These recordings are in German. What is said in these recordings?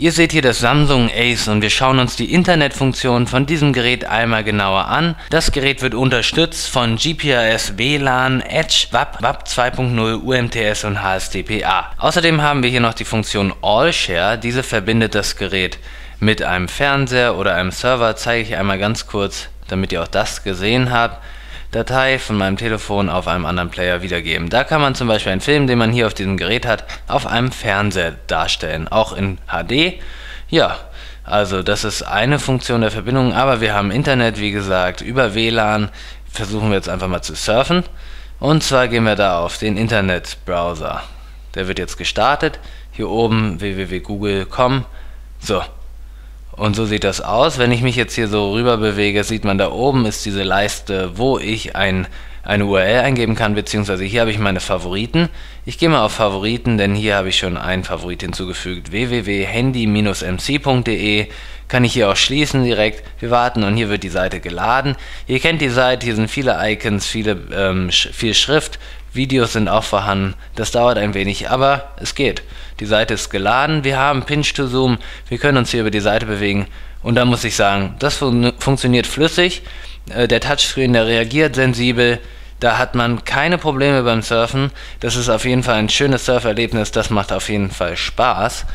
Ihr seht hier das Samsung Ace und wir schauen uns die Internetfunktion von diesem Gerät einmal genauer an. Das Gerät wird unterstützt von GPRS, WLAN, Edge, WAP, WAP 2.0, UMTS und HSDPA. Außerdem haben wir hier noch die Funktion AllShare. Diese verbindet das Gerät mit einem Fernseher oder einem Server. Zeige ich einmal ganz kurz, damit ihr auch das gesehen habt. Datei von meinem Telefon auf einem anderen Player wiedergeben. Da kann man zum Beispiel einen Film, den man hier auf diesem Gerät hat, auf einem Fernseher darstellen, auch in HD. Ja, also das ist eine Funktion der Verbindung, aber wir haben Internet, wie gesagt, über WLAN. Versuchen wir jetzt einfach mal zu surfen. Und zwar gehen wir da auf den Internetbrowser. Der wird jetzt gestartet. Hier oben www.google.com. So. Und so sieht das aus. Wenn ich mich jetzt hier so rüber bewege, sieht man, da oben ist diese Leiste, wo ich eine URL eingeben kann, beziehungsweise hier habe ich meine Favoriten. Ich gehe mal auf Favoriten, denn hier habe ich schon einen Favorit hinzugefügt. www.handy-mc.de kann ich hier auch schließen direkt. Wir warten und hier wird die Seite geladen. Ihr kennt die Seite, hier sind viele Icons, viel Schrift. Videos sind auch vorhanden, das dauert ein wenig, aber es geht. Die Seite ist geladen, wir haben Pinch to Zoom, wir können uns hier über die Seite bewegen und da muss ich sagen, das funktioniert flüssig. Der Touchscreen, der reagiert sensibel, da hat man keine Probleme beim Surfen. Das ist auf jeden Fall ein schönes Surferlebnis, das macht auf jeden Fall Spaß.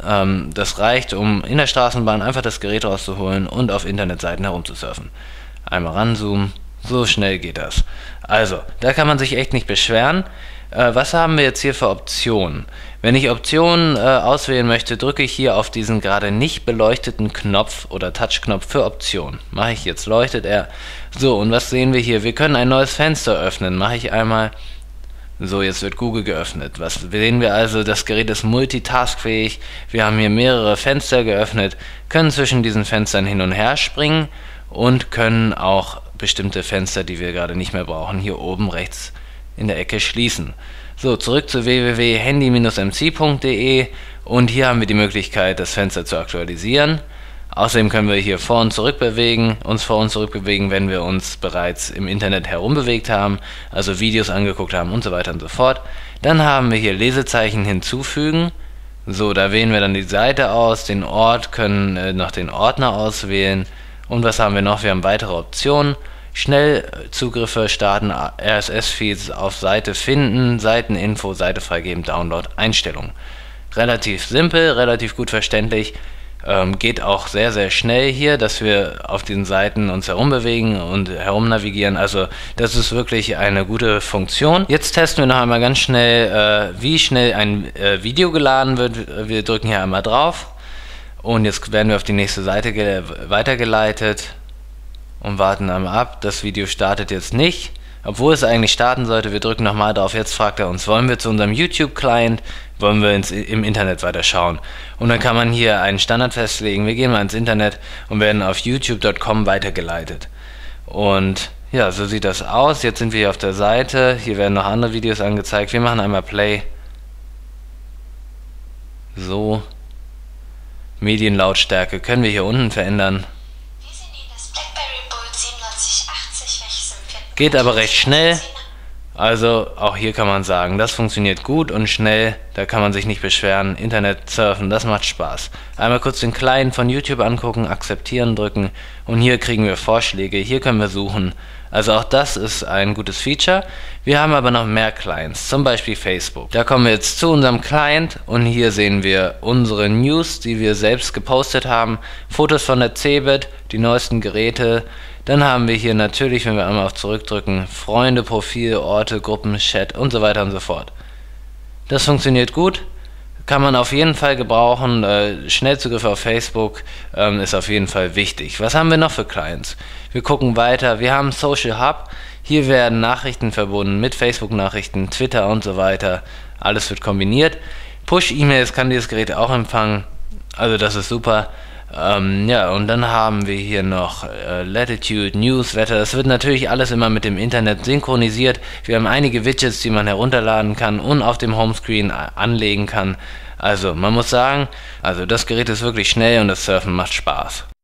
Das reicht, um in der Straßenbahn einfach das Gerät rauszuholen und auf Internetseiten herumzusurfen. Einmal ranzoomen. So schnell geht das. Also, da kann man sich echt nicht beschweren. Was haben wir jetzt hier für Optionen? Wenn ich Optionen auswählen möchte, drücke ich hier auf diesen gerade nicht beleuchteten Knopf oder Touchknopf für Optionen. Mache ich jetzt, leuchtet er. So, und was sehen wir hier? Wir können ein neues Fenster öffnen. Mache ich einmal. So, jetzt wird Google geöffnet. Was sehen wir also? Das Gerät ist multitaskfähig. Wir haben hier mehrere Fenster geöffnet, können zwischen diesen Fenstern hin und her springen und können auch bestimmte Fenster, die wir gerade nicht mehr brauchen, hier oben rechts in der Ecke schließen. So, zurück zu www.handy-mc.de und hier haben wir die Möglichkeit, das Fenster zu aktualisieren. Außerdem können wir hier uns vor und zurück bewegen, wenn wir uns bereits im Internet herumbewegt haben, also Videos angeguckt haben und so weiter und so fort. Dann haben wir hier Lesezeichen hinzufügen. So, da wählen wir dann die Seite aus, den Ort, können noch den Ordner auswählen. Und was haben wir noch? Wir haben weitere Optionen. Schnellzugriffe starten, RSS-Feeds auf Seite finden, Seiteninfo, Seite freigeben, Download, Einstellungen. Relativ simpel, relativ gut verständlich. Geht auch sehr, sehr schnell hier, dass wir auf diesen Seiten uns herumbewegen und herumnavigieren. Also das ist wirklich eine gute Funktion. Jetzt testen wir noch einmal ganz schnell, wie schnell ein Video geladen wird. Wir drücken hier einmal drauf. Und jetzt werden wir auf die nächste Seite weitergeleitet und warten einmal ab. Das Video startet jetzt nicht, obwohl es eigentlich starten sollte. Wir drücken nochmal drauf. Jetzt fragt er uns, wollen wir zu unserem YouTube-Client, wollen wir im Internet weiterschauen. Und dann kann man hier einen Standard festlegen. Wir gehen mal ins Internet und werden auf youtube.com weitergeleitet. Und ja, so sieht das aus. Jetzt sind wir hier auf der Seite. Hier werden noch andere Videos angezeigt. Wir machen einmal Play. So. Medienlautstärke können wir hier unten verändern. Geht aber recht schnell. Also auch hier kann man sagen, das funktioniert gut und schnell. Da kann man sich nicht beschweren. Internet surfen, das macht Spaß. Einmal kurz den Client von YouTube angucken, akzeptieren drücken und hier kriegen wir Vorschläge. Hier können wir suchen. Also auch das ist ein gutes Feature. Wir haben aber noch mehr Clients, zum Beispiel Facebook. Da kommen wir jetzt zu unserem Client und hier sehen wir unsere News, die wir selbst gepostet haben. Fotos von der CeBIT, die neuesten Geräte. Dann haben wir hier natürlich, wenn wir einmal auf zurückdrücken, Freunde, Profil, Orte, Gruppen, Chat und so weiter und so fort. Das funktioniert gut. Kann man auf jeden Fall gebrauchen. Schnellzugriff auf Facebook ist auf jeden Fall wichtig. Was haben wir noch für Clients? Wir gucken weiter. Wir haben Social Hub. Hier werden Nachrichten verbunden mit Facebook-Nachrichten, Twitter und so weiter. Alles wird kombiniert. Push-E-Mails kann dieses Gerät auch empfangen. Also das ist super. Ja, und dann haben wir hier noch Latitude, News, Wetter. Das wird natürlich alles immer mit dem Internet synchronisiert. Wir haben einige Widgets, die man herunterladen kann und auf dem Homescreen anlegen kann. Also man muss sagen, also das Gerät ist wirklich schnell und das Surfen macht Spaß.